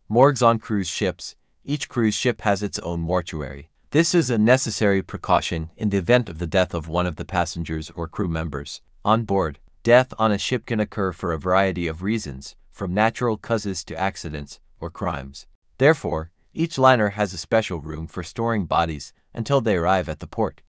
Morgues on cruise ships. Each cruise ship has its own mortuary. This is a necessary precaution in the event of the death of one of the passengers or crew members on board. Death on a ship can occur for a variety of reasons, from natural causes to accidents or crimes. Therefore, each liner has a special room for storing bodies until they arrive at the port.